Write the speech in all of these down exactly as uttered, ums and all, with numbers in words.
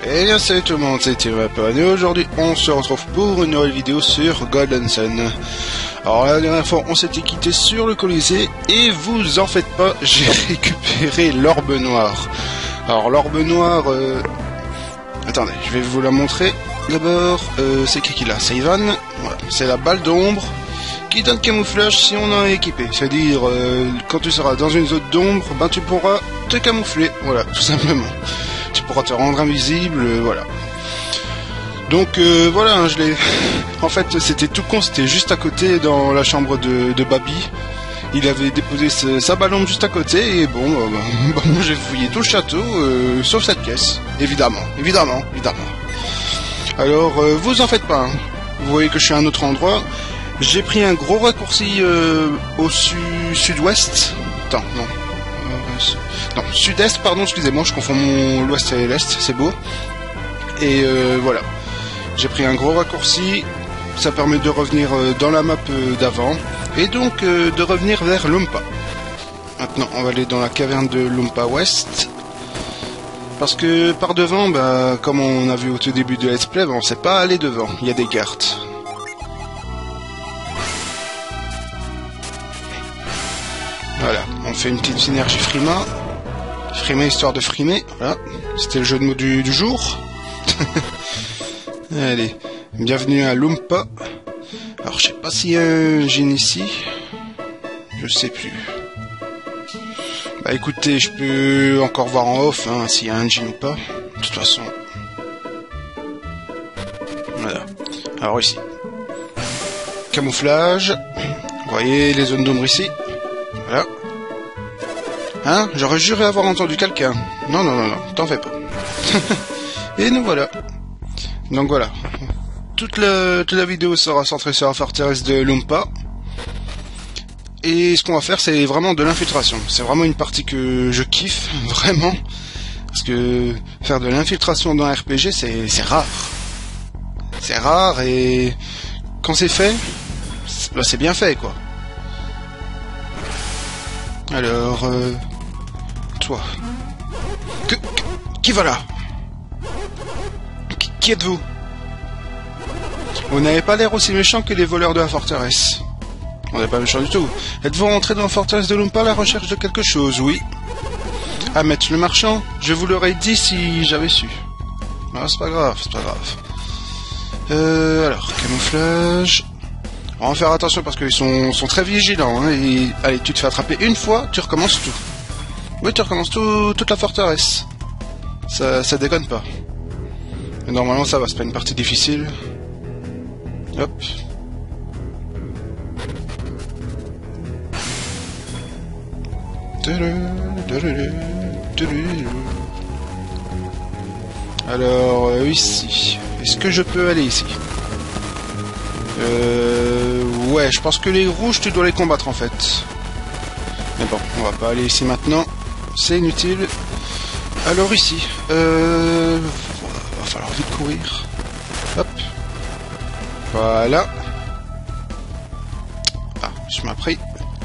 Et bien salut tout le monde, c'est Tyrapon et aujourd'hui on se retrouve pour une nouvelle vidéo sur Golden Sun. Alors la dernière fois on s'était quitté sur le Colisée et vous en faites pas, j'ai récupéré l'orbe noire. Alors l'orbe noire, euh... attendez, je vais vous la montrer. D'abord, euh, c'est qui qui l'a? C'est Ivan. Voilà. C'est la balle d'ombre qui donne camouflage si on en est équipé. C'est-à-dire, euh, quand tu seras dans une zone d'ombre, ben tu pourras te camoufler. Voilà, tout simplement. Tu pourras te rendre invisible, euh, voilà. Donc euh, voilà, hein, je l'ai. En fait, c'était tout con, c'était juste à côté dans la chambre de, de Babi. Il avait déposé ce, sa ballon juste à côté et bon, euh, bah, bon j'ai fouillé tout le château, euh, sauf cette pièce, évidemment, évidemment, évidemment. Alors, euh, vous en faites pas, hein. Vous voyez que je suis à un autre endroit. J'ai pris un gros raccourci euh, au su sud-ouest. Attends, non. Euh, non, sud-est, pardon, excusez-moi, je confonds mon l'ouest et l'est, c'est beau. Et euh, voilà. J'ai pris un gros raccourci. Ça permet de revenir euh, dans la map euh, d'avant. Et donc euh, de revenir vers Lumpa. Maintenant, on va aller dans la caverne de Lumpa Ouest. Parce que par devant, bah, comme on a vu au tout début de Let's Play, bah, on sait pas aller devant, il y a des gardes. Voilà, on fait une petite synergie Frima. Frima histoire de frimer, voilà. C'était le jeu de mots du, du jour. Allez, bienvenue à Lumpa. Alors je sais pas s'il y a un gène ici. Je sais plus. Bah écoutez, je peux encore voir en off hein, s'il y a un engine ou pas. De toute façon. Voilà. Alors ici. Camouflage. Vous voyez les zones d'ombre ici. Voilà. Hein? J'aurais juré avoir entendu quelqu'un. Non, non, non, non. T'en fais pas. Et nous voilà. Donc voilà. Toute la, toute la vidéo sera centrée sur la forteresse de Lumpa. Et ce qu'on va faire, c'est vraiment de l'infiltration. C'est vraiment une partie que je kiffe, vraiment. Parce que faire de l'infiltration dans un R P G, c'est c'est rare. C'est rare et quand c'est fait, c'est bah, bien fait, quoi. Alors, euh, toi. Que, que, qui va là? Qui, qui êtes-vous? Vous n'avez pas l'air aussi méchant que les voleurs de la forteresse. On n'est pas méchant du tout. Êtes-vous rentré dans la forteresse de Lumpa à la recherche de quelque chose? Oui. Ahmet le marchand, je vous l'aurais dit si j'avais su. Ah, c'est pas grave, c'est pas grave. Euh, alors, camouflage. On va faire attention parce qu'ils sont, sont très vigilants. Hein, et, allez, tu te fais attraper une fois, tu recommences tout. Oui, tu recommences tout, toute la forteresse. Ça, ça déconne pas. Mais normalement, ça va, c'est pas une partie difficile. Hop. Alors, euh, ici. Est-ce que je peux aller ici? Euh... Ouais, je pense que les rouges, tu dois les combattre, en fait. Mais bon, on va pas aller ici maintenant. C'est inutile. Alors, ici. Euh... Va falloir vite courir. Hop. Voilà. Ah, je m'ai pris.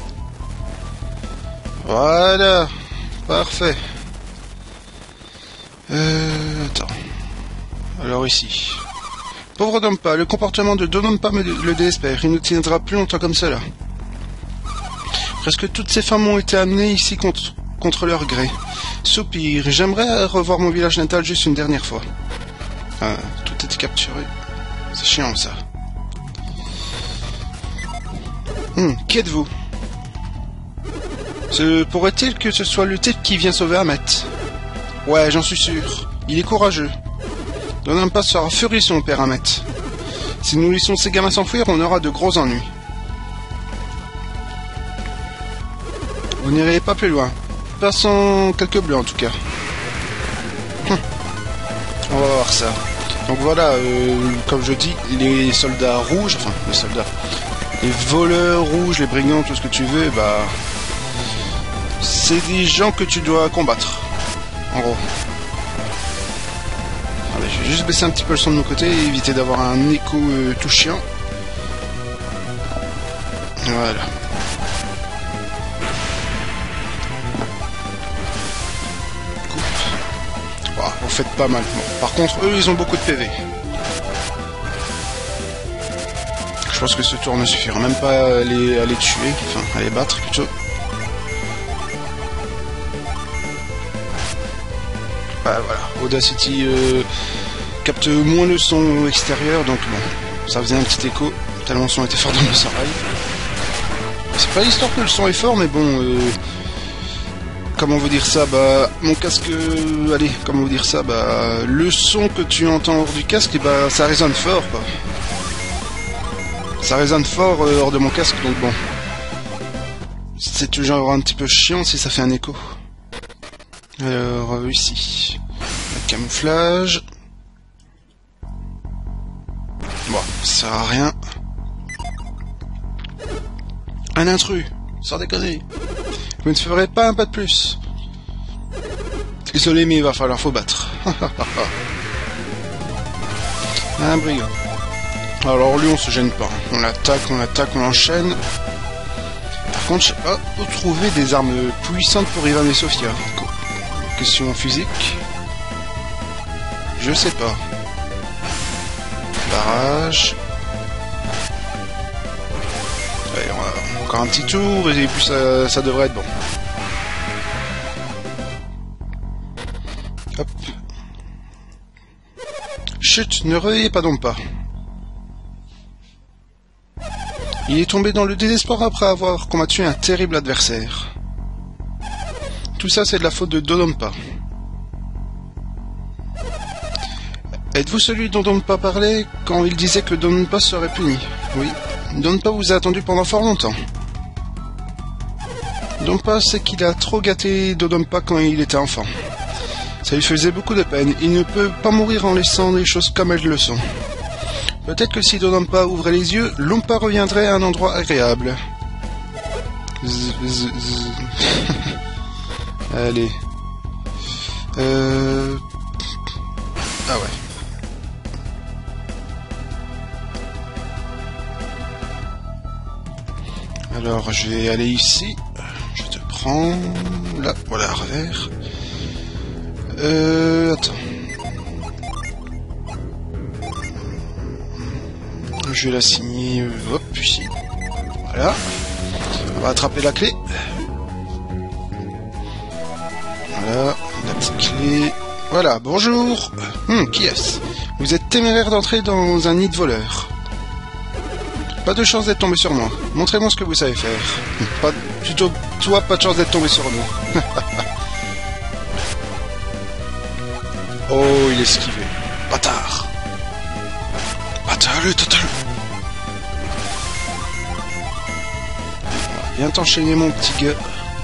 Voilà, parfait. Euh, attends. Alors ici. Pauvre Dompa, le comportement de Dompa me le désespère. Il ne tiendra plus longtemps comme cela. Presque toutes ces femmes ont été amenées ici contre, contre leur gré. Soupir, j'aimerais revoir mon village natal juste une dernière fois. Ah, tout est capturé. C'est chiant ça. Hum, qui êtes-vous? Se pourrait-il que ce soit le type qui vient sauver Ahmet? Ouais, j'en suis sûr. Il est courageux. Dompa sera furieux si on perd Ahmet. Si nous laissons ces gamins s'enfuir, on aura de gros ennuis. Vous n'irez pas plus loin. Pas sans quelques bleus en tout cas. Hum. On va voir ça. Donc voilà, euh, comme je dis, les soldats rouges, enfin les soldats, les voleurs rouges, les brigands, tout ce que tu veux, bah... c'est des gens que tu dois combattre, en gros. Allez, je vais juste baisser un petit peu le son de mon côté et éviter d'avoir un écho euh, tout chiant. Voilà. Coupe. Wow, faites pas mal. Bon, par contre, eux, ils ont beaucoup de P V. Je pense que ce tour ne suffira même pas à les, à les tuer, enfin, à les battre plutôt. Bah voilà, Audacity euh, capte moins le son extérieur, donc bon, ça faisait un petit écho, tellement le son était fort dans mes oreilles. C'est pas l'histoire que le son est fort, mais bon, euh, comment vous dire ça, bah, mon casque, euh, allez, comment vous dire ça, bah, le son que tu entends hors du casque, et bah, ça résonne fort, quoi. Ça résonne fort euh, hors de mon casque, donc bon. C'est toujours un petit peu chiant si ça fait un écho. Alors, euh, ici, le camouflage. Bon, ça sert à rien. Un intrus, sans déconner. Vous ne ferez pas un pas de plus. Désolé, mais il va falloir faut battre. Un brigand. Alors lui, on se gêne pas. On l'attaque, on l'attaque, on enchaîne. Par contre, je sais pas où trouver des armes puissantes pour Ivan et Sofia. Question physique. Je sais pas. Barrage. Allez, on va encore un petit tour et puis ça, ça devrait être bon. Hop. Chut, ne réveillez pas donc pas. Il est tombé dans le désespoir après avoir combattu un terrible adversaire. Tout ça, c'est de la faute de Dodonpa. Êtes-vous celui dont Dodonpa parlait quand il disait que Dodonpa serait puni? Oui. Dodonpa vous a attendu pendant fort longtemps. Dodonpa sait qu'il a trop gâté Dodonpa quand il était enfant. Ça lui faisait beaucoup de peine. Il ne peut pas mourir en laissant les choses comme elles le sont. Peut-être que si Dodonpa ouvrait les yeux, Lompa reviendrait à un endroit agréable. Z, z, z. Allez. Euh... Ah ouais. Alors, je vais aller ici. Je te prends... Là, voilà, revers. Euh... Attends. Je vais la signer... Hop, ici. Voilà. On va attraper la clé. Voilà, la petite clé. Voilà, bonjour. Hum, qui est-ce? Vous êtes téméraire d'entrer dans un nid de voleurs. Pas de chance d'être tombé sur moi. Montrez-moi ce que vous savez faire. Pas, plutôt, toi, pas de chance d'être tombé sur nous. Oh, il est esquivé. Bâtard. Bâtard, le total. Viens t'enchaîner, mon petit gars.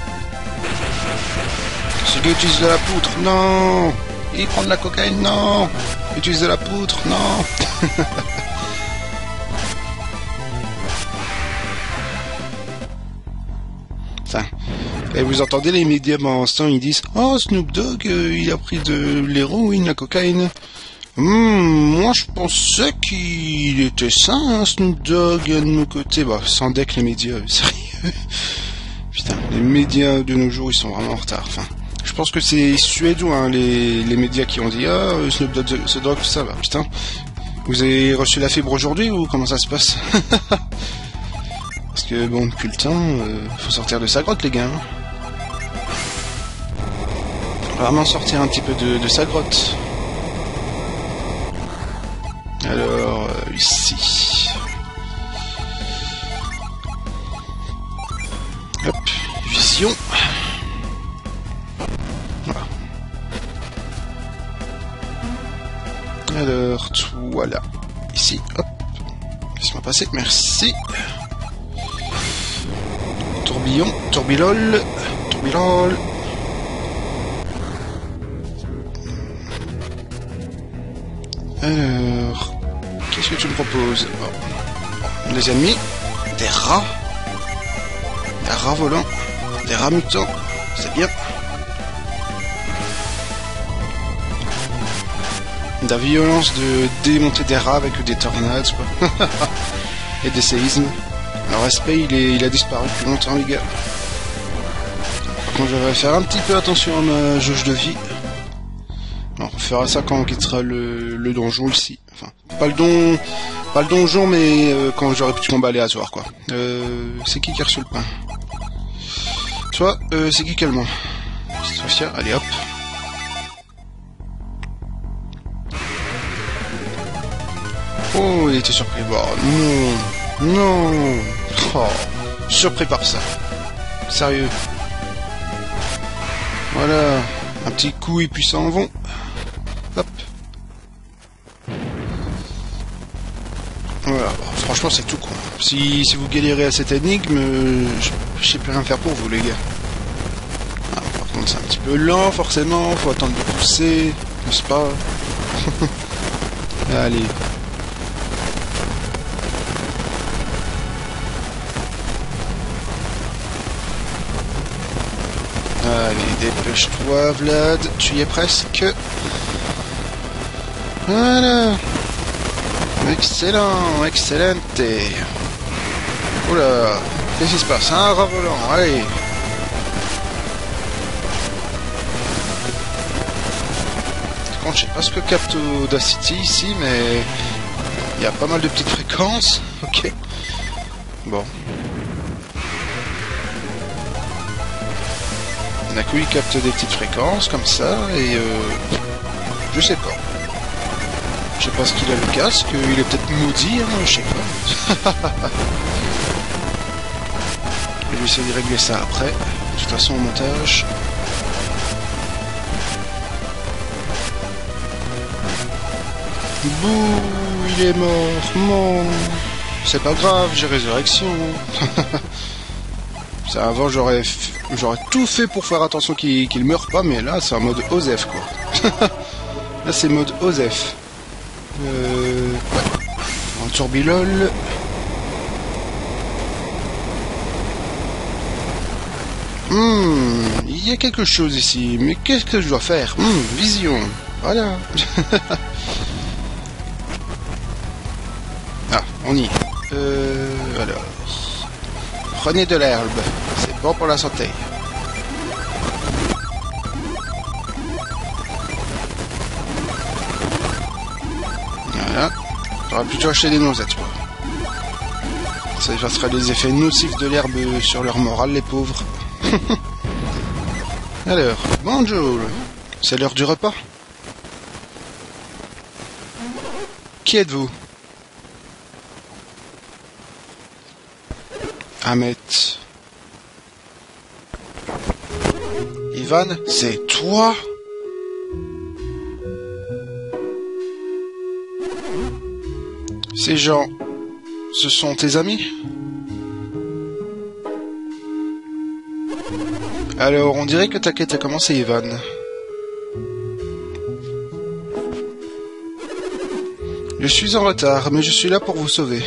Ce gars utilise de la poutre, non. Il prend de la cocaïne, non. Il utilise de la poutre, non. Enfin, et vous entendez les médias en ce temps, ils disent « Oh, Snoop Dogg, euh, il a pris de l'héroïne, la cocaïne. » Hum, moi je pensais qu'il était sain, hein, Snoop Dogg, de mon côté. Bah, sans deck les médias, sérieux. Putain, les médias de nos jours, ils sont vraiment en retard. Enfin, je pense que c'est suédois, hein, les, les médias qui ont dit « Ah, Snoop Dogg se drogue, tout ça. » Bah, putain, vous avez reçu la fibre aujourd'hui ou comment ça se passe? Parce que, bon, depuis le temps, euh, faut sortir de sa grotte, les gars. Hein. Vraiment sortir un petit peu de, de sa grotte. Alors, euh, ici. Hop, vision. Voilà. Alors, voilà. Ici, hop. Laisse-moi passer, merci. Tourbillon, tourbilol, tourbilol. Alors, qu'est-ce que tu me proposes? Oh. Des ennemis, des rats, des rats volants, des rats mutants, c'est bien. De la violence de démonter des rats avec des tornades, quoi. Et des séismes. Le respect, il, est, il a disparu depuis longtemps, les gars. Par contre, je vais faire un petit peu attention à ma jauge de vie. Alors, on fera ça quand on quittera le, le donjon ici. Enfin, pas le don, pas le donjon, mais euh, quand j'aurai pu combat aléatoire, quoi. Euh, c'est qui qui a reçu le pain? Toi, euh, c'est qui calmement? Sophia, allez hop. Oh, il était surpris. Bon, non, non. Oh, surpris par ça. Sérieux. Voilà, un petit coup et puis ça en vont. Hop. Voilà, franchement c'est tout quoi. Si, si vous galérez à cette énigme, je, je sais plus rien faire pour vous les gars. Ah, par contre c'est un petit peu lent forcément, faut attendre de pousser, n'est-ce pas? Allez. Allez, dépêche-toi Vlad, tu y es presque. Voilà. Excellent, excellente. Oula, qu'est-ce qui se passe? Un rat volant, allez. Par contre, je sais pas ce que capte Audacity ici, mais il y a pas mal de petites fréquences. Ok. Bon. D'un coup, il capte des petites fréquences comme ça, et euh, je sais pas. Je sais pas ce qu'il a le casque, il est peut-être maudit, hein, je sais pas. Je vais essayer de régler ça après. De toute façon, au montage. Bouh, il est mort, non. C'est pas grave, j'ai résurrection. Ça, avant, j'aurais j'aurais tout fait pour faire attention qu'il qu'il meure pas, mais là, c'est en mode Osef, quoi. Là, c'est mode Osef. Euh... Ouais. En turbilol. Hmm, il y a quelque chose ici, mais qu'est-ce que je dois faire? Hmm, vision. Voilà. Ah, on y est. Euh, alors... Prenez de l'herbe, c'est bon pour la santé. Voilà. T'auras plutôt acheté des noisettes, quoi. Ça effacera les effets nocifs de l'herbe sur leur morale, les pauvres. Alors, bonjour. C'est l'heure du repas? Qui êtes-vous? Ahmet. Ivan, c'est toi? Ces gens, ce sont tes amis? Alors, on dirait que ta quête a commencé, Ivan. Je suis en retard, mais je suis là pour vous sauver.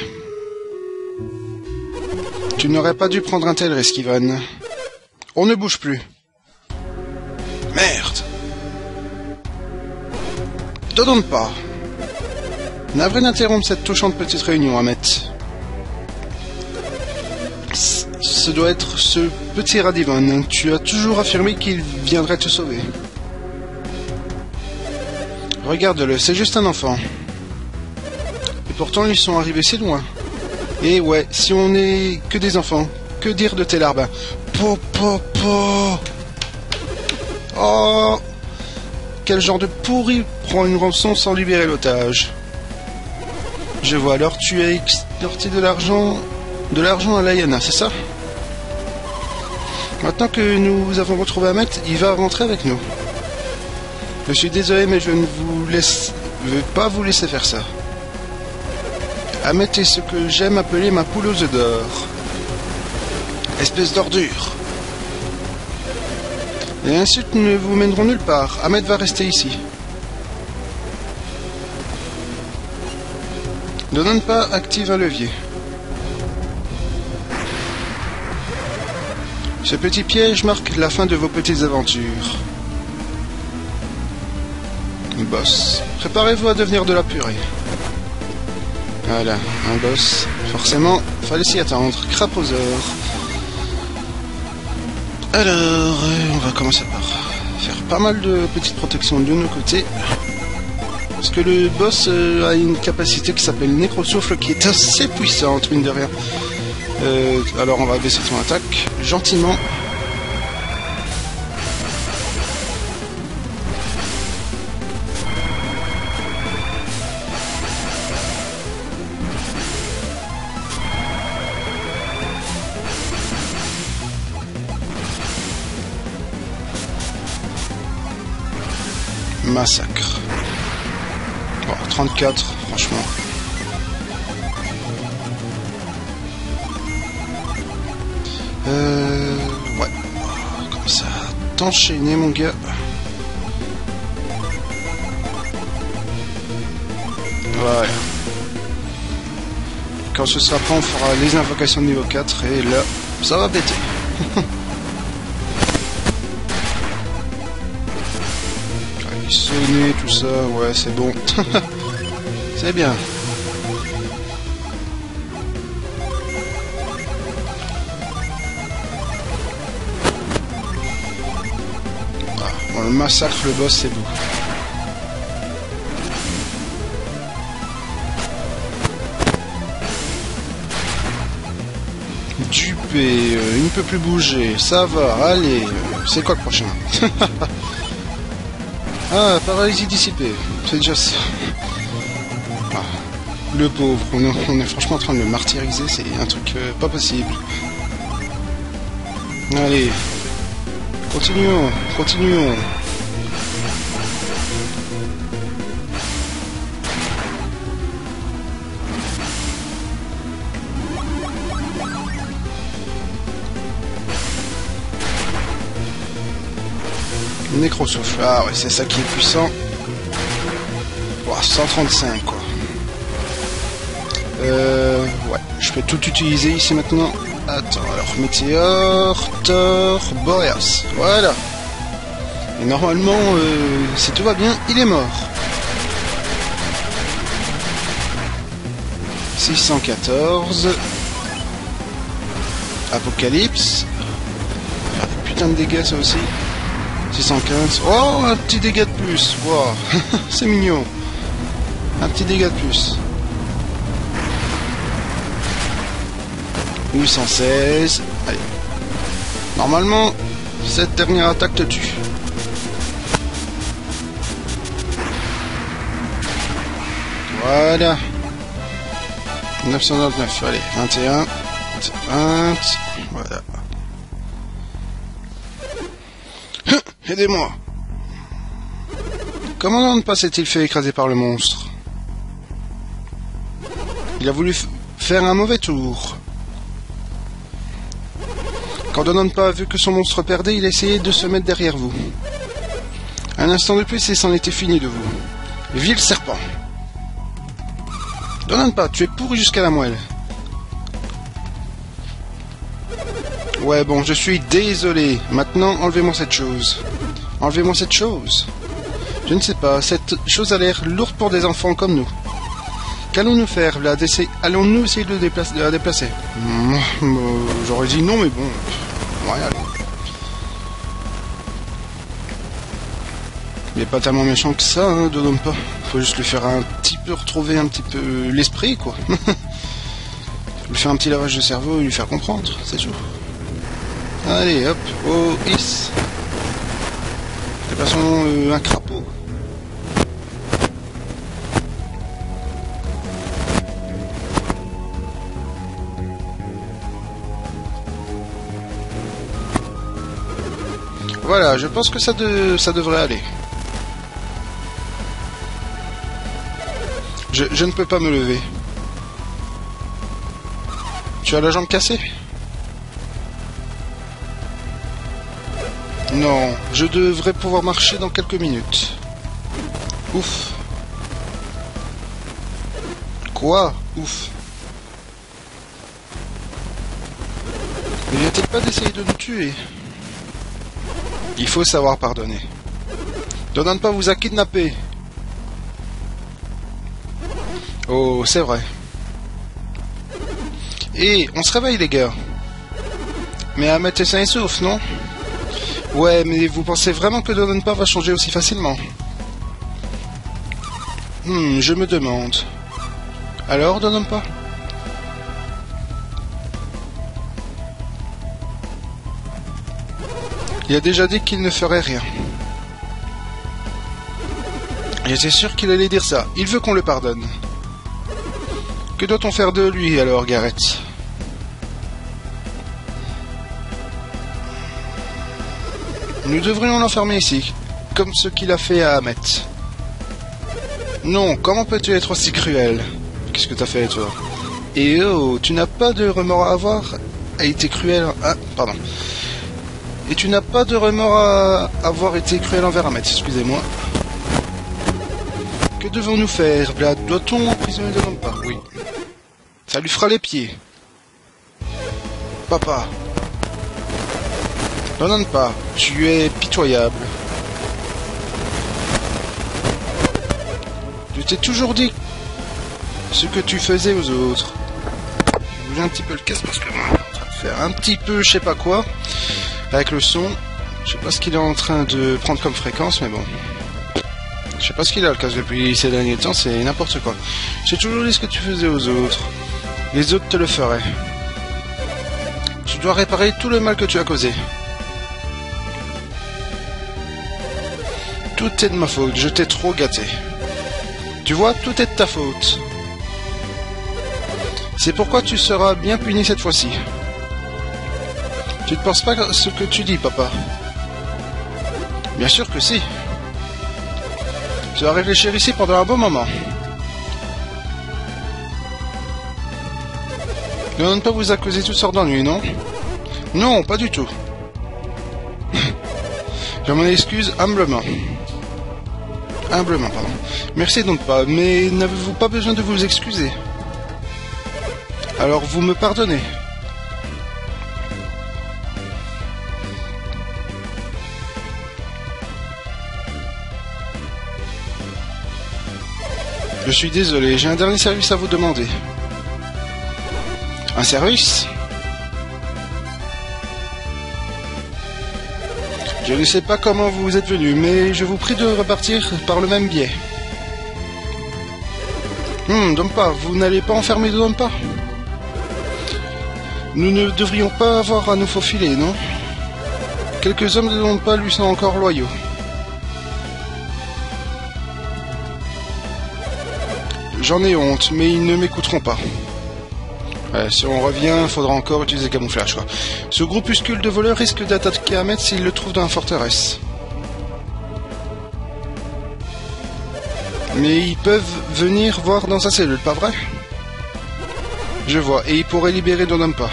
Tu n'aurais pas dû prendre un tel risque, Ivan. On ne bouge plus. Merde. Ne donne pas. Navré d'interrompre cette touchante petite réunion, Ahmet. Ce doit être ce petit rat d'Ivan. Tu as toujours affirmé qu'il viendrait te sauver. Regarde-le, c'est juste un enfant. Et pourtant, ils sont arrivés si loin. Et ouais, si on n'est que des enfants, que dire de tes larbins? Po, po, po. Oh, quel genre de pourri prend une rançon sans libérer l'otage? Je vois, alors tu as extorqué de l'argent de l'argent à Lyanna, c'est ça? Maintenant que nous avons retrouvé Ahmet, il va rentrer avec nous. Je suis désolé, mais je ne vous laisse, veux pas vous laisser faire ça. Ahmet est ce que j'aime appeler ma poule aux œufs d'or. Espèce d'ordure. Les insultes ne vous mèneront nulle part. Ahmet va rester ici. Ne donne pas, active un levier. Ce petit piège marque la fin de vos petites aventures. Boss, préparez-vous à devenir de la purée. Voilà, un boss. Forcément, fallait s'y attendre. Craposaure. Alors, on va commencer par faire pas mal de petites protections de nos côtés. Parce que le boss euh, a une capacité qui s'appelle Nécrosouffle qui est assez puissante, mine de rien. Euh, alors on va baisser son attaque gentiment. Massacre. Bon, trente-quatre, franchement. Euh... Ouais. Comme ça. T'enchaîner, mon gars. Voilà. Quand ce sera prêt, on fera les invocations de niveau quatre. Et là, ça va péter. Sonner, tout ça, ouais, c'est bon. C'est bien. Ah, bon, le massacre, le boss, c'est beau. Dupé, euh, il ne peut plus bouger. Ça va, allez. C'est quoi le prochain? Ah, paralysie dissipée, c'est déjà ça. Ah, le pauvre, on est, on est franchement en train de le martyriser, c'est un truc euh, pas possible. Allez, continuons, continuons. Nécrosouffle, ah ouais, c'est ça qui est puissant. Oh, cent trente-cinq quoi. Euh, ouais, je peux tout utiliser ici maintenant. Attends, alors Météore, Thor, Boreas, voilà. Et normalement, euh, si tout va bien, il est mort. six cent quatorze. Apocalypse. Faire des putains de dégâts ça aussi. six cent quinze. Oh, un petit dégât de plus. Wow. C'est mignon. Un petit dégât de plus. huit cent seize. Allez. Normalement, cette dernière attaque te tue. Voilà. neuf cent vingt-neuf. Allez, vingt et un. vingt. Voilà. Aidez-moi. Comment ne pas s'est-il fait écraser par le monstre? Il a voulu faire un mauvais tour. Quand Dononpa a vu que son monstre perdait, il a essayé de se mettre derrière vous. Un instant de plus et c'en était fini de vous. Vil serpent. Dononpa, tu es pourri jusqu'à la moelle. Ouais, bon, je suis désolé. Maintenant, enlevez-moi cette chose. Enlevez-moi cette chose. Je ne sais pas, cette chose a l'air lourde pour des enfants comme nous. Qu'allons-nous faire, là? Allons-nous essayer de, déplacer, de la déplacer? mmh, euh, J'aurais dit non, mais bon. Ouais, allez. Il n'est pas tellement méchant que ça, hein, Dononpa. Faut juste lui faire un petit peu retrouver un petit peu l'esprit, quoi. Lui faire un petit lavage de cerveau et lui faire comprendre, c'est tout. Allez, hop, oh, is. Déplaçons euh, un crapaud. Voilà, je pense que ça, de, ça devrait aller. Je, je ne peux pas me lever. Tu as la jambe cassée? Non, je devrais pouvoir marcher dans quelques minutes. Ouf. Quoi? Ouf. Ne vient-il pas d'essayer de nous tuer? Il faut savoir pardonner. Dononpa vous a kidnappé. Oh, c'est vrai. Et on se réveille, les gars. Mais à mettre sain et sauf, non? Ouais, mais vous pensez vraiment que Dononpa va changer aussi facilement? Hmm, je me demande. Alors, Dononpa? Il a déjà dit qu'il ne ferait rien. J'étais sûr qu'il allait dire ça. Il veut qu'on le pardonne. Que doit-on faire de lui alors, Gareth? Nous devrions l'enfermer ici, comme ce qu'il a fait à Ahmet. Non, comment peux-tu être aussi cruel? Qu'est-ce que t'as fait, toi? Et oh, tu n'as pas de remords à avoir? A été cruel... Ah, pardon. Et tu n'as pas de remords à avoir été cruel envers Ahmet, excusez-moi. Que devons-nous faire, Vlad? Doit-on emprisonner Dononpa? Oui. Ça lui fera les pieds. Papa. Dononpa, tu es pitoyable. Je t'ai toujours dit ce que tu faisais aux autres. Je bouge un petit peu le casque parce que moi, je suis en train de faire un petit peu je sais pas quoi avec le son. Je sais pas ce qu'il est en train de prendre comme fréquence, mais bon. Je sais pas ce qu'il a le casque depuis ces derniers temps, c'est n'importe quoi. J'ai toujours dit ce que tu faisais aux autres. Les autres te le feraient. Tu dois réparer tout le mal que tu as causé. Tout est de ma faute, je t'ai trop gâté. Tu vois, tout est de ta faute. C'est pourquoi tu seras bien puni cette fois-ci. Tu ne penses pas ce que tu dis, papa? Bien sûr que si. Tu vas réfléchir ici pendant un bon moment. Dononpa vous a causé toutes sortes d'ennuis, non? Non, pas du tout. Je m'en excuse humblement. Humblement, pardon. Merci Dononpa, mais n'avez-vous pas besoin de vous excuser? Alors vous me pardonnez? Je suis désolé, j'ai un dernier service à vous demander. Un service? Je ne sais pas comment vous êtes venu, mais je vous prie de repartir par le même biais. Hum, Dononpa, vous n'allez pas enfermer Dononpa? Nous ne devrions pas avoir à nous faufiler, non? Quelques hommes de Dononpa lui sont encore loyaux. J'en ai honte, mais ils ne m'écouteront pas. Ouais, si on revient, il faudra encore utiliser le camouflage, quoi. Ce groupuscule de voleurs risque d'attaquer Ahmet s'il le trouve dans la forteresse. Mais ils peuvent venir voir dans sa cellule, pas vrai? Je vois, et ils pourraient libérer Dononpa.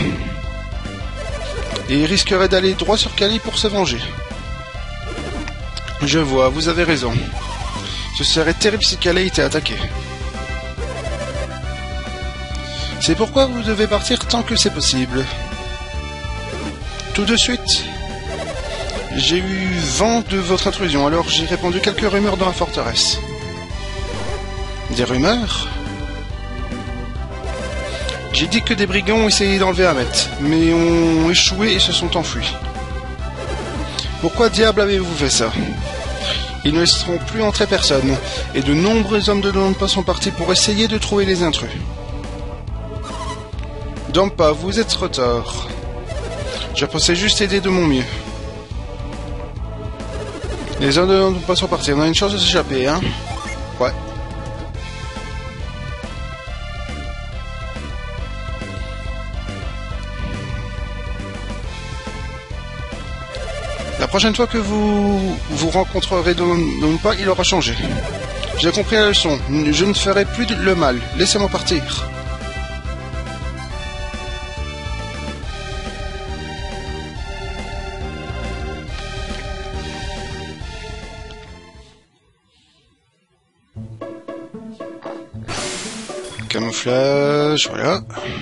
Et ils risqueraient d'aller droit sur Cali pour se venger. Je vois, vous avez raison. Ce serait terrible si Cali était attaqué. C'est pourquoi vous devez partir tant que c'est possible. Tout de suite. J'ai eu vent de votre intrusion, alors j'ai répandu quelques rumeurs dans la forteresse. Des rumeurs? J'ai dit que des brigands ont essayé d'enlever Ahmet, mais ont échoué et se sont enfuis. Pourquoi diable avez-vous fait ça? Ils ne laisseront plus entrer personne, et de nombreux hommes de Dononpa sont partis pour essayer de trouver les intrus. Dononpa, vous êtes trop tard. Je pensais juste aider de mon mieux. Les hommes de Dononpa sont partis, on a une chance de s'échapper, hein? Ouais. La prochaine fois que vous vous rencontrerez Dononpa, il aura changé. J'ai compris la leçon. Je ne ferai plus le mal. Laissez-moi partir. Camouflage, voilà.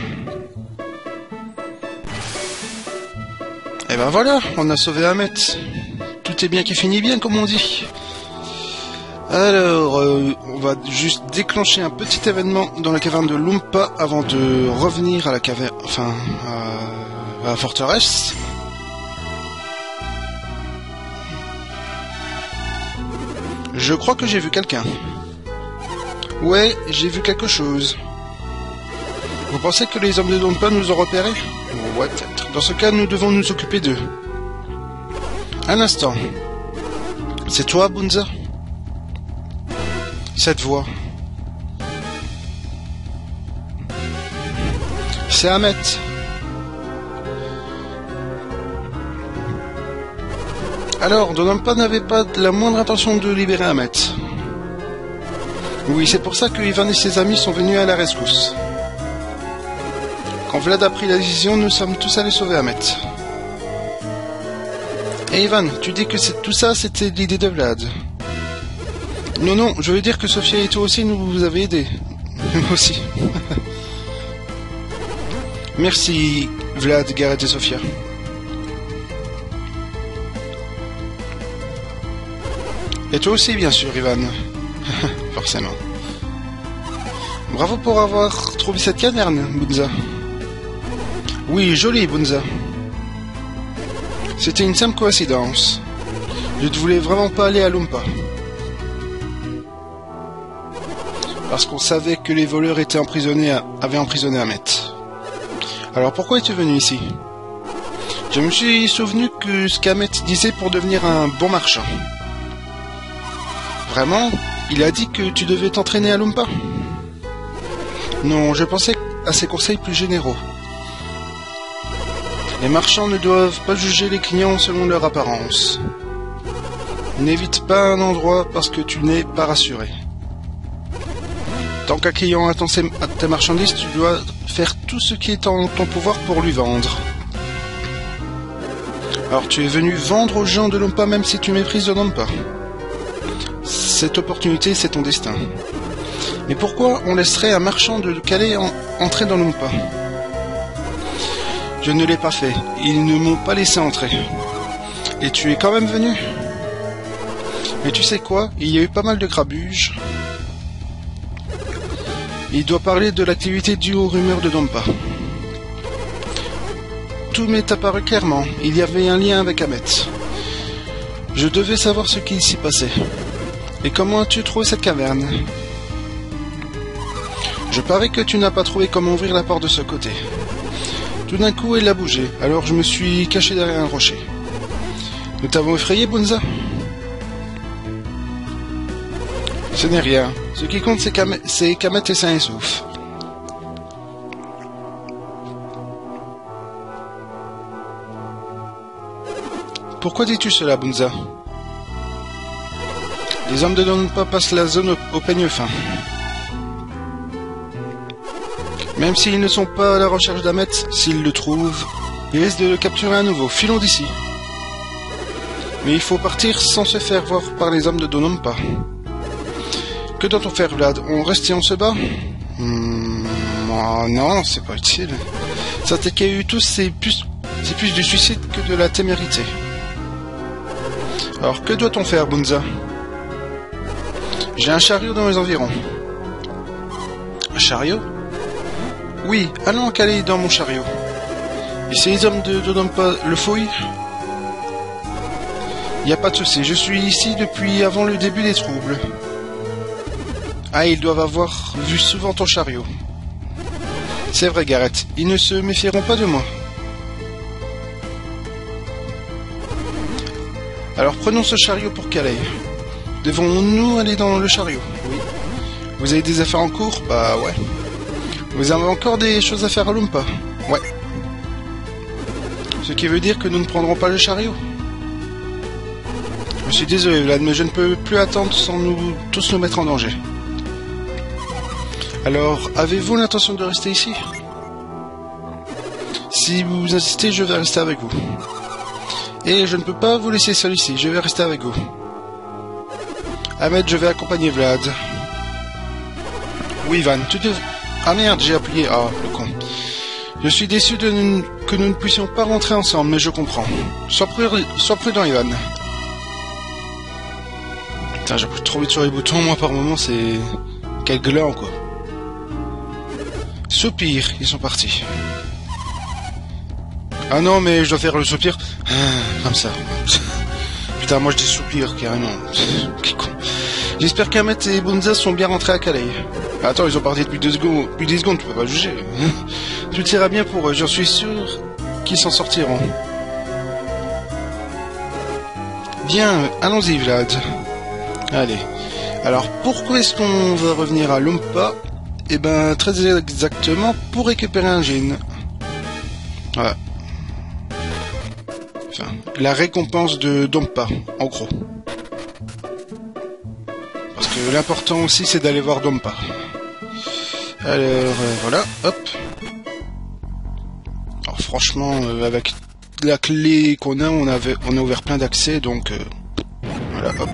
Et ben voilà, on a sauvé Ahmet. Tout est bien qui finit bien, comme on dit. Alors, euh, on va juste déclencher un petit événement dans la caverne de Lumpa avant de revenir à la caverne, enfin, à, à la forteresse. Je crois que j'ai vu quelqu'un. Ouais, j'ai vu quelque chose. Vous pensez que les hommes de Dompa nous ont repérés? Ouais, peut-être. Dans ce cas, nous devons nous occuper d'eux. Un instant. C'est toi, Bunza? Cette voix. C'est Ahmet. Alors, Donampa n'avait pas la moindre intention de libérer Ahmet. Oui, c'est pour ça que Ivan et ses amis sont venus à la rescousse. Quand Vlad a pris la décision, nous sommes tous allés sauver Ahmet. Et Ivan, tu dis que tout ça, c'était l'idée de Vlad. Non, non, je veux dire que Sofia et toi aussi, nous vous avez aidés. Moi aussi. Merci, Vlad, Gareth et Sofia. Et toi aussi, bien sûr, Ivan. Forcément. Bravo pour avoir trouvé cette caverne, Bunza. Oui, joli, Bunza. C'était une simple coïncidence. Je ne voulais vraiment pas aller à Lumpa. Parce qu'on savait que les voleurs étaient emprisonnés à... avaient emprisonné Ahmet. Alors pourquoi es-tu venu ici? Je me suis souvenu que ce qu'Ahmet disait pour devenir un bon marchand. Vraiment? Il a dit que tu devais t'entraîner à Lumpa? Non, je pensais à ses conseils plus généraux. Les marchands ne doivent pas juger les clients selon leur apparence. N'évite pas un endroit parce que tu n'es pas rassuré. Tant qu'un client attend ta marchandise, tu dois faire tout ce qui est en ton pouvoir pour lui vendre. Alors tu es venu vendre aux gens de Lumpa même si tu méprises de Lumpa. Cette opportunité, c'est ton destin. Mais pourquoi on laisserait un marchand de Calais en entrer dans Lumpa? Je ne l'ai pas fait. Ils ne m'ont pas laissé entrer. Et tu es quand même venu. Mais tu sais quoi? Il y a eu pas mal de grabuges. Il doit parler de l'activité due aux rumeurs de Dompa. Tout m'est apparu clairement. Il y avait un lien avec Ahmet. Je devais savoir ce qui s'y passait. Et comment as-tu trouvé cette caverne? Je parie que tu n'as pas trouvé comment ouvrir la porte de ce côté. Tout d'un coup, elle a bougé, alors je me suis caché derrière un rocher. Nous t'avons effrayé, Bunza? Ce n'est rien. Ce qui compte, c'est qu'Ahmet est sain et sauf. Pourquoi dis-tu cela, Bunza? Les hommes de Dompa passent la zone au, au peigne fin. Même s'ils ne sont pas à la recherche d'Ahmet, s'ils le trouvent, ils risquent de le capturer à nouveau. Filons d'ici. Mais il faut partir sans se faire voir par les hommes de Dompa. Que doit-on faire, Vlad? On reste et on se bat? hmm, oh Non, c'est pas utile. S'attaquer à eux tous, c'est plus, c'est plus du suicide que de la témérité. Alors, que doit-on faire, Bunza? J'ai un chariot dans les environs. Un chariot? Oui, allons caler dans mon chariot. Et si les hommes de Dompa le fouillent? Y a pas de souci, je suis ici depuis avant le début des troubles. Ah, ils doivent avoir vu souvent ton chariot. C'est vrai, Gareth, ils ne se méfieront pas de moi. Alors prenons ce chariot pour Calais. Devons-nous aller dans le chariot? Oui. Vous avez des affaires en cours? Bah ouais. Vous avez encore des choses à faire à Lumpa? Ouais. Ce qui veut dire que nous ne prendrons pas le chariot. Je suis désolé, Vlad, mais je ne peux plus attendre sans nous tous nous mettre en danger. Alors, avez-vous l'intention de rester ici? Si vous insistez, je vais rester avec vous. Et je ne peux pas vous laisser seul ici, je vais rester avec vous. Ahmet, je vais accompagner Vlad. Oui, Van, tu devrais... Ah merde, j'ai appuyé. Ah, le con. Je suis déçu de n... que nous ne puissions pas rentrer ensemble, mais je comprends. Sois, pru... Sois prudent, Ivan. Putain, j'appuie trop vite sur les boutons, moi, par moment, c'est... Quel gland, quoi. Soupir, ils sont partis. Ah non, mais je dois faire le soupir. Ah, comme ça. Putain, moi je dis soupir, carrément. Quel con. J'espère qu'Ahmet et Bonza sont bien rentrés à Calais. Attends, ils ont parti depuis deux secondes, depuis dix secondes, tu peux pas juger. Tout ira bien pour eux, j'en suis sûr qu'ils s'en sortiront. Bien, allons-y Vlad. Allez. Alors, pourquoi est-ce qu'on va revenir à Lompa? Eh ben, très exactement, pour récupérer un gin. Voilà. Enfin, la récompense de Dompa, en gros. Parce que l'important aussi, c'est d'aller voir Dompa. Alors, euh, voilà, hop. Alors, franchement, euh, avec la clé qu'on a, on, avait, on a ouvert plein d'accès, donc... Euh, voilà, hop.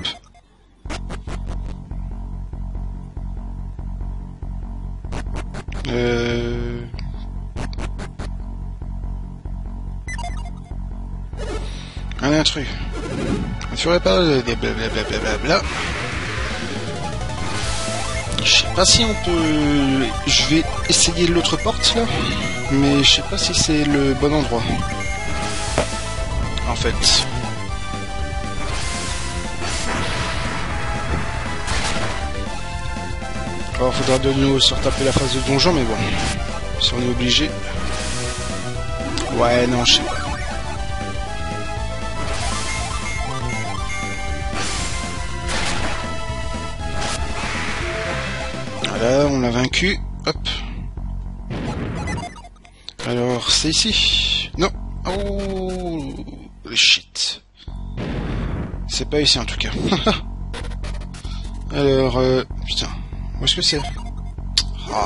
Euh... Un intrus. On ne ferait pas des blablabla. Je sais pas si on peut... Je vais essayer l'autre porte là, mais je sais pas si c'est le bon endroit. En fait. Alors faudra de nouveau se retaper la phase de donjon, mais bon. Si on est obligé. Ouais, non, je sais pas. Voilà, on l'a vaincu. Hop. Alors, c'est ici. Non. Oh, shit. C'est pas ici en tout cas. Alors, euh, putain. Où est-ce que c'est? Ah.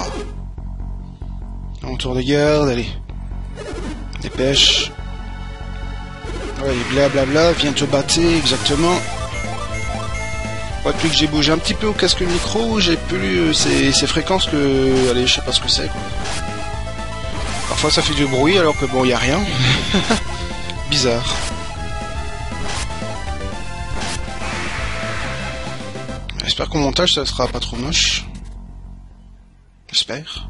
On tourne des gardes, allez. Dépêche. Ouais, blablabla, viens te battre, exactement. Ouais, depuis que j'ai bougé un petit peu au casque micro, j'ai plus ces, ces fréquences que... Allez, je sais pas ce que c'est, quoi. Parfois ça fait du bruit alors que bon, y a rien. Bizarre. J'espère qu'au montage ça sera pas trop moche. J'espère.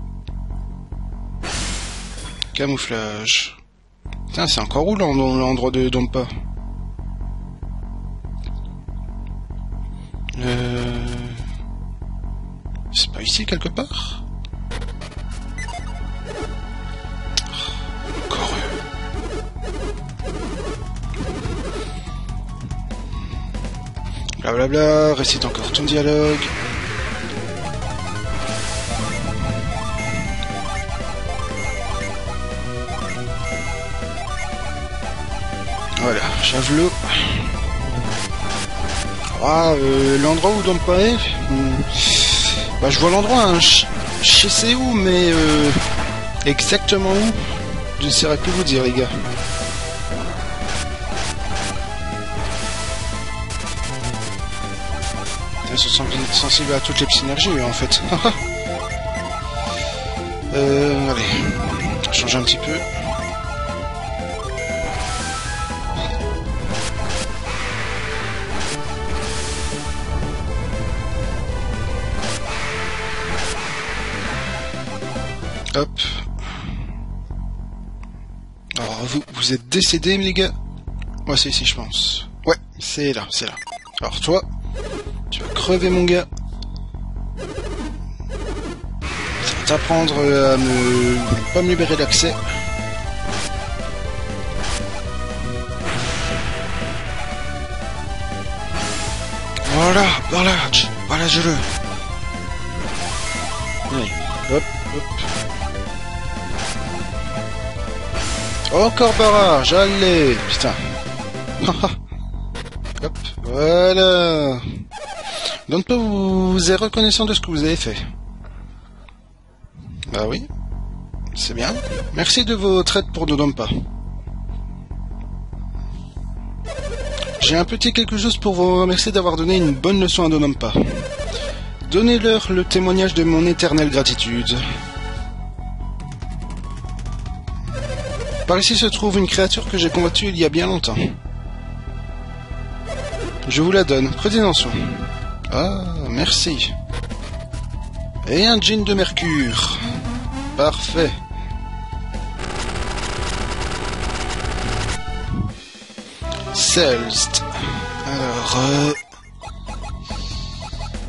Camouflage. Putain, c'est encore où l'endroit de Dompa? Euh... C'est pas ici quelque part? Encore eux. Blablabla, récite encore ton dialogue. Voilà, javelot. Ah, euh, l'endroit où Dompa est, hmm, bah je vois l'endroit, hein. Je sais où, mais euh, exactement où, je ne saurais plus vous dire, les gars. Ils sont sensibles à toutes les synergies, en fait. euh, allez, on va changer un petit peu. Hop. Alors, vous, vous êtes décédés, les gars? Ouais, c'est ici, je pense. Ouais, c'est là, c'est là. Alors, toi, tu vas crever, mon gars. Ça va t'apprendre à ne pas me libérer d'accès. Voilà, voilà, voilà, je le. Allez, hop, hop. Encore barrage, allez, putain. Hop, voilà. Donc vous, vous êtes reconnaissant de ce que vous avez fait. Bah oui, c'est bien. Merci de votre aide pour nos Dompa. J'ai un petit quelque chose pour vous remercier d'avoir donné une bonne leçon à nos Dompa. Donnez-leur le témoignage de mon éternelle gratitude. Par ici se trouve une créature que j'ai combattue il y a bien longtemps. Je vous la donne, prenez-en soin. Ah, merci. Et un jean de mercure. Parfait. Celst. Alors... Euh...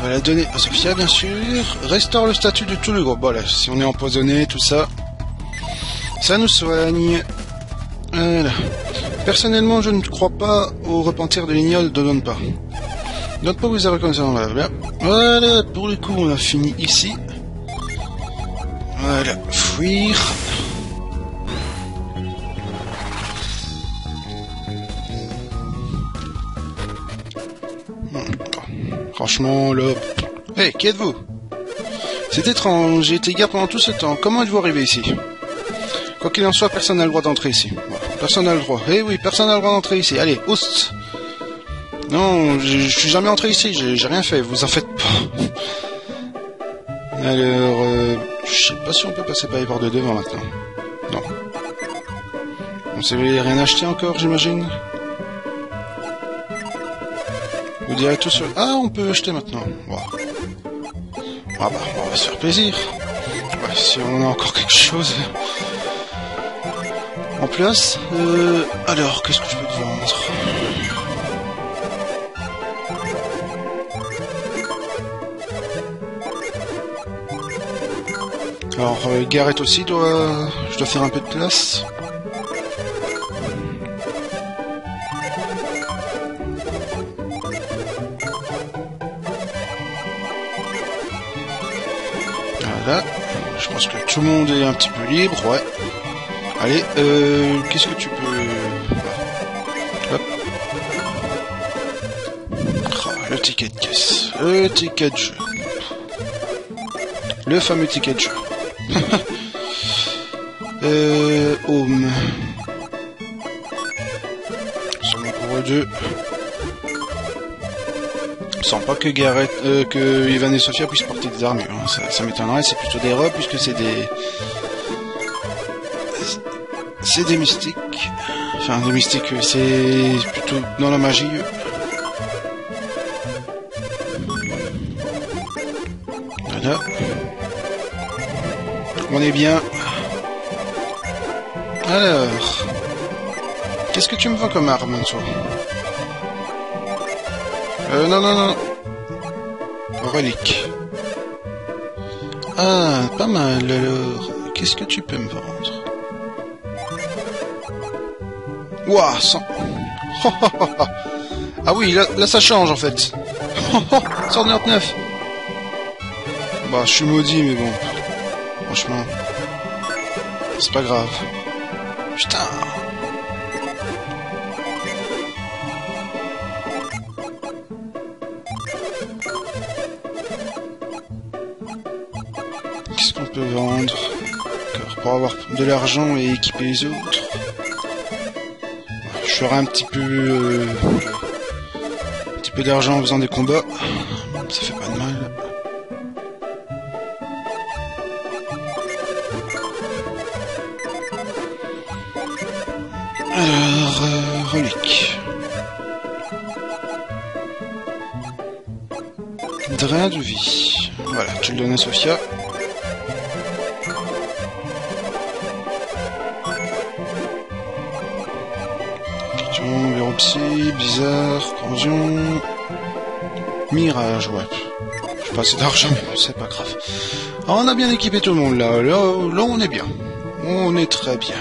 va la donner à Sophia, bien sûr. Restaure le statut de tout le groupe. Voilà, si on est empoisonné, tout ça, ça nous soigne. Voilà. Personnellement, je ne crois pas au repentir de l'ignole de Donne pas. Donne pas vous a reconnaissant. Voilà. Voilà, pour le coup, on a fini ici. Voilà, fuir. Franchement, là... Hé, hey, qui êtes-vous? C'est étrange, j'ai été gare pendant tout ce temps. Comment êtes-vous arrivé ici? Quoi qu'il en soit, personne n'a le droit d'entrer ici. Voilà. Personne n'a le droit. Eh oui, personne n'a le droit d'entrer ici. Allez, oust. Non, je, je suis jamais entré ici, j'ai rien fait, vous en faites pas. Alors, euh, je sais pas si on peut passer par les portes de devant maintenant. Non. On s'est rien acheté encore, j'imagine. Vous direz tout sur... Ah, on peut acheter maintenant. Wow. Ah bah, on va se faire plaisir. Ouais, si on a encore quelque chose en place. Euh, alors, qu'est-ce que je peux te vendre? Alors, euh, Garrett aussi doit... Je dois faire un peu de place. Voilà. Je pense que tout le monde est un petit peu libre, ouais. Allez, euh... qu'est-ce que tu peux... Hop. Oh, le ticket de caisse. Le ticket de jeu. Le fameux ticket de jeu. euh... Home. Seulement pour eux deux. Je sens pas que Garrett, euh, que Ivan et Sophia puissent porter des armures. Hein. Ça, ça m'étonnerait, c'est plutôt des robes puisque c'est des... C'est des mystiques. Enfin, des mystiques, c'est plutôt dans la magie. Voilà. On est bien. Alors... Qu'est-ce que tu me vends comme arme, toi? Euh, non, non, non. Relique. Ah, pas mal, alors. Qu'est-ce que tu peux me vendre? Ouah, cent... Ah oui, là, là ça change, en fait. cent quatre-vingt-neuf. Bah, je suis maudit, mais bon. Franchement. C'est pas grave. Putain. Qu'est-ce qu'on peut vendre pour avoir de l'argent et équiper les autres? Je ferai un petit peu euh, un petit peu d'argent en faisant des combats. Ça fait pas de mal. Alors, euh, relique. Drain de vie. Voilà, tu le donnes à Sophia. Verrou psy, bizarre, corrosion, mirage, ouais. J'ai pas assez d'argent, mais bon, c'est pas grave. Alors, on a bien équipé tout le monde là. là, là on est bien. On est très bien.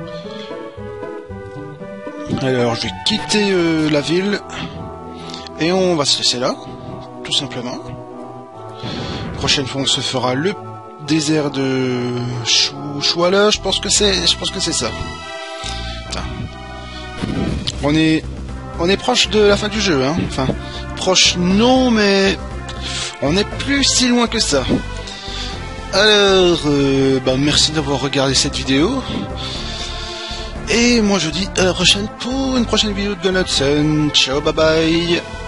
Alors je vais quitter euh, la ville et on va se laisser là, tout simplement. Prochaine fois on se fera le désert de Chou Chouala, je pense que c'est je pense que c'est ça. Putain. On est on est proche de la fin du jeu, hein. Enfin, proche non, mais on n'est plus si loin que ça. Alors, euh, bah merci d'avoir regardé cette vidéo. Et moi je dis à la prochaine pour une prochaine vidéo de Gun Hudson. Ciao, bye bye.